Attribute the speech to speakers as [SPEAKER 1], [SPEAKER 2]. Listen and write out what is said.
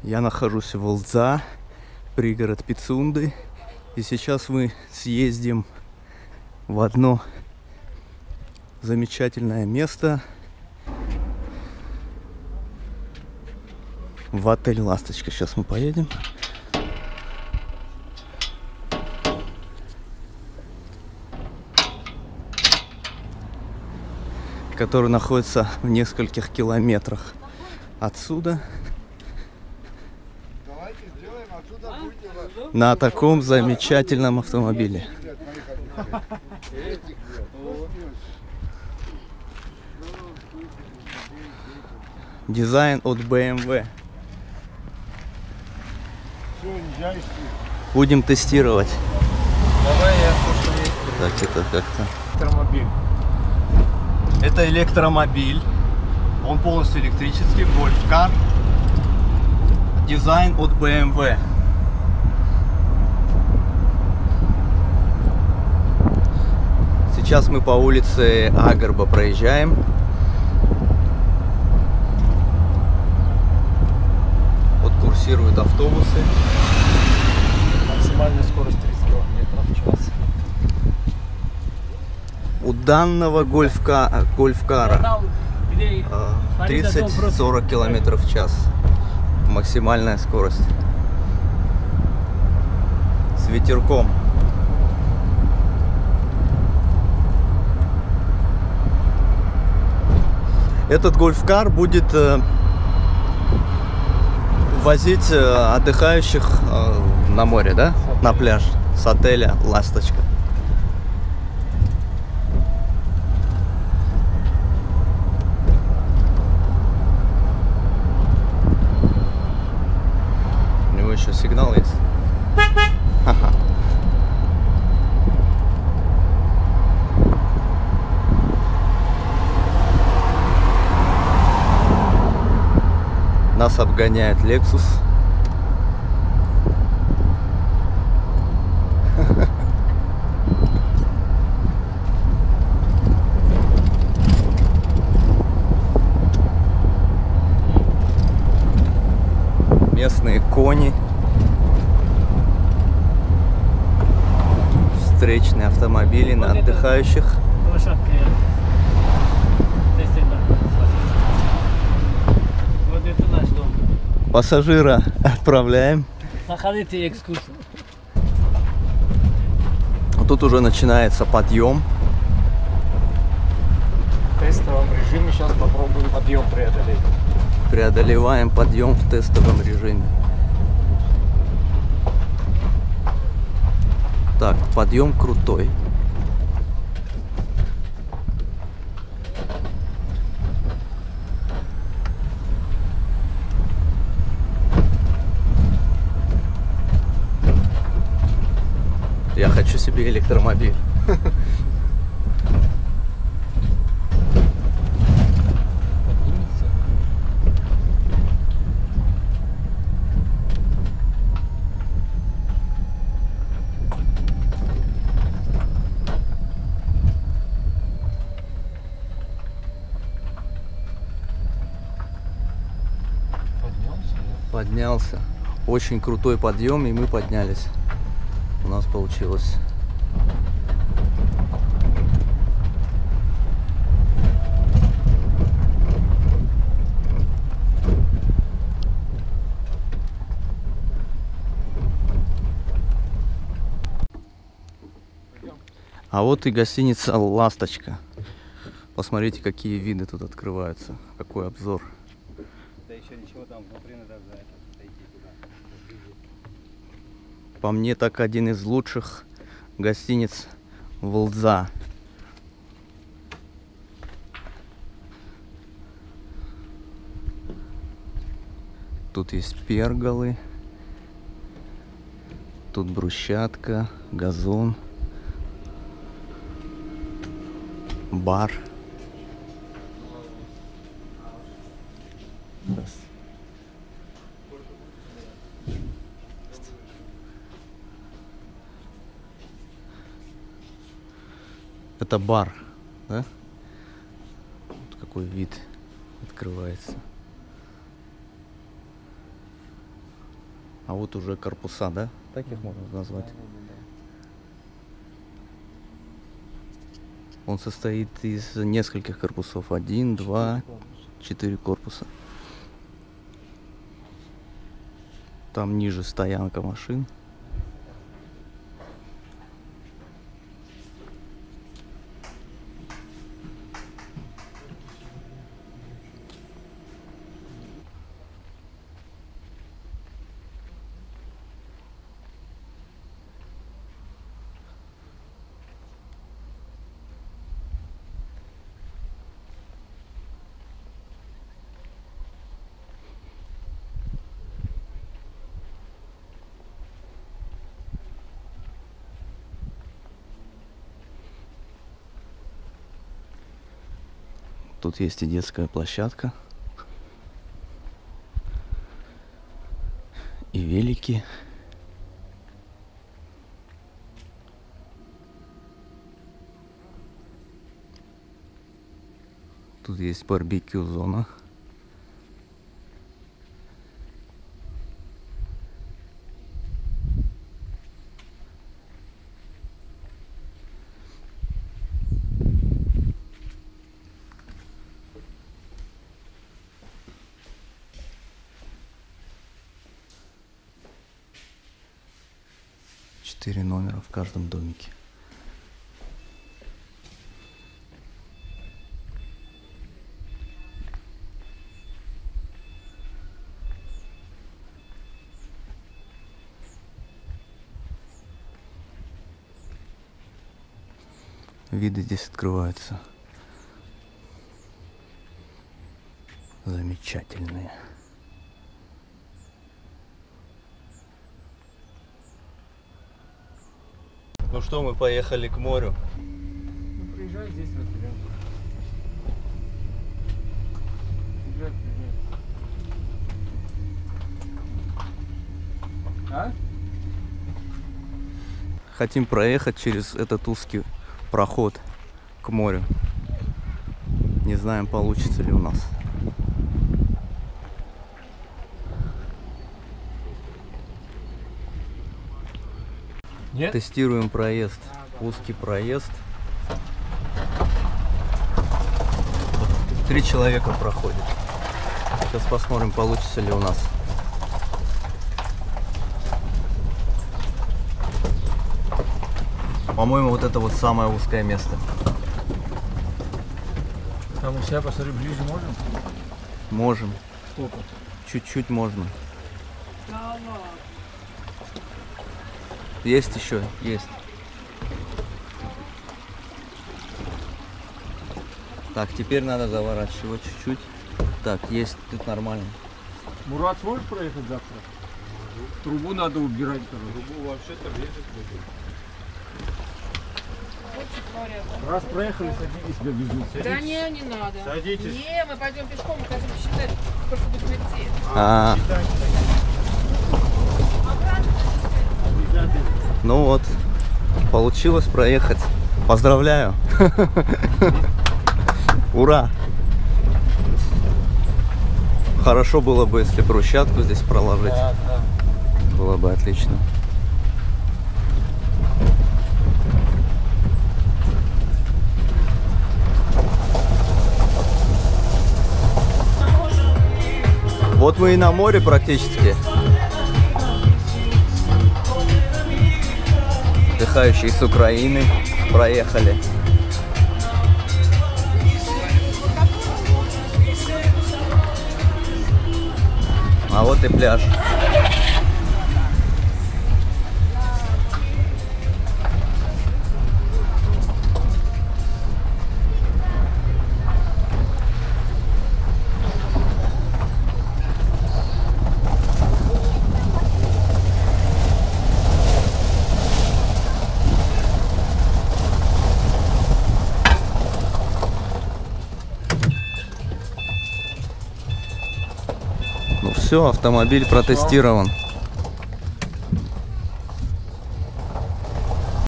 [SPEAKER 1] Я нахожусь в Лдза, пригород Пицунды. И сейчас мы съездим в одно замечательное место. В отель «Ласточка». Сейчас мы поедем. Который находится в нескольких километрах отсюда. На таком замечательном автомобиле. Дизайн от BMW. Будем тестировать.
[SPEAKER 2] Давай я слушаю.
[SPEAKER 1] Так, это как-то.
[SPEAKER 2] Электромобиль.
[SPEAKER 1] Это электромобиль. Он полностью электрический. Golf Car. Дизайн от BMW. Сейчас мы по улице Агорба проезжаем. Вот курсируют автобусы.
[SPEAKER 2] Максимальная скорость 30 км в час.
[SPEAKER 1] У данного гольфкара 30-40 км в час. Максимальная скорость. С ветерком. Этот гольфкар будет возить отдыхающих на море, да? На пляж с отеля «Ласточка». У него еще сигнал есть. Ха-ха. Нас обгоняет Lexus. Местные кони. Встречные автомобили на отдыхающих. Пассажира отправляем.
[SPEAKER 3] Заходите экскурсию.
[SPEAKER 1] Тут уже начинается подъем.
[SPEAKER 2] В тестовом режиме сейчас попробуем подъем преодолеть.
[SPEAKER 1] Преодолеваем подъем в тестовом режиме. Так, подъем крутой. Я хочу себе электромобиль. Поднялся. Очень крутой подъем, и мы поднялись. У нас получилось. А вот и гостиница «Ласточка». Посмотрите, какие виды тут открываются. Какой обзор.
[SPEAKER 3] Да еще ничего там внутри надо зайти туда.
[SPEAKER 1] По мне, так один из лучших гостиниц в Лдза. Тут есть перголы. Тут брусчатка, газон, бар. Это бар, да? Вот какой вид открывается. А вот уже корпуса, да? Так их можно назвать. Он состоит из нескольких корпусов. 1, 2, 4 корпуса. Там ниже стоянка машин. Тут есть и детская площадка, и велики. Тут есть барбекю-зона. Четыре номера в каждом домике. Виды здесь открываются замечательные. Ну что, мы поехали к морю.
[SPEAKER 2] Ну, приезжай здесь, разберем. Приезжай. А?
[SPEAKER 1] Хотим проехать через этот узкий проход к морю. Не знаем, получится ли у нас.
[SPEAKER 2] Нет?
[SPEAKER 1] Тестируем проезд. Узкий проезд. 3 человека проходит. Сейчас посмотрим, получится ли у нас. По-моему, вот это вот самое узкое место.
[SPEAKER 2] Там у себя, посмотри, ближе можем?
[SPEAKER 1] Можем.
[SPEAKER 2] Сколько?
[SPEAKER 1] Чуть-чуть можно. Есть еще, есть. Так, теперь надо заворачивать чуть-чуть. Так, есть, тут нормально.
[SPEAKER 2] Мурат, сможешь проехать завтра? Трубу надо убирать, короче.
[SPEAKER 4] Трубу вообще-то резать будем.
[SPEAKER 2] Раз проехали, садитесь, тебя везут.
[SPEAKER 5] Да не надо.
[SPEAKER 4] Садитесь.
[SPEAKER 5] Не, мы пойдем пешком, мы хотим посчитать, сколько будем идти.
[SPEAKER 1] Ну вот, получилось проехать. Поздравляю. Ура! Хорошо было бы, если брусчатку здесь проложить.
[SPEAKER 2] Да.
[SPEAKER 1] Было бы отлично. Вот мы и на море практически. Отдыхающие с Украины проехали. А вот и пляж. Ну все, автомобиль протестирован.